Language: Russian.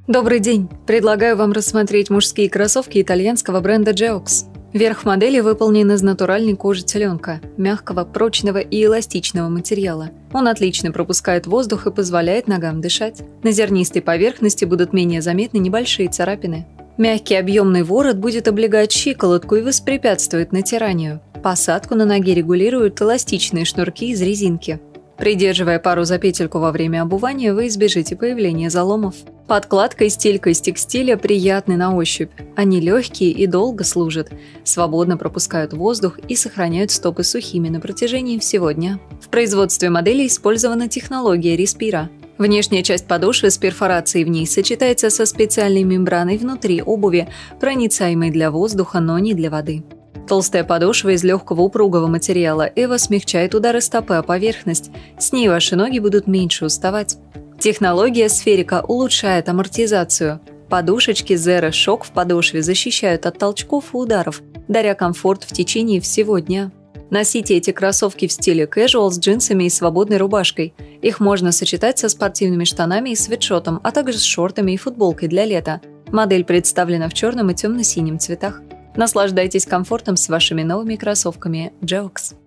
Добрый день! Предлагаю вам рассмотреть мужские кроссовки итальянского бренда Geox. Верх модели выполнен из натуральной кожи теленка, мягкого, прочного и эластичного материала. Он отлично пропускает воздух и позволяет ногам дышать. На зернистой поверхности будут менее заметны небольшие царапины. Мягкий объемный ворот будет облегать щиколотку и воспрепятствует натиранию. Посадку на ноге регулируют эластичные шнурки из резинки. Придерживая пару за петельку во время обувания, вы избежите появления заломов. Подкладка и стелька из текстиля приятны на ощупь. Они легкие и долго служат, свободно пропускают воздух и сохраняют стопы сухими на протяжении всего дня. В производстве модели использована технология Respira. Внешняя часть подошвы с перфорацией в ней сочетается со специальной мембраной внутри обуви, проницаемой для воздуха, но не для воды. Толстая подошва из легкого упругого материала Эва смягчает удары стопы о поверхность, с ней ваши ноги будут меньше уставать. Технология Сферика улучшает амортизацию. Подушечки Zero Shock в подошве защищают от толчков и ударов, даря комфорт в течение всего дня. Носите эти кроссовки в стиле casual с джинсами и свободной рубашкой. Их можно сочетать со спортивными штанами и свитшотом, а также с шортами и футболкой для лета. Модель представлена в черном и темно-синем цветах. Наслаждайтесь комфортом с вашими новыми кроссовками Geox.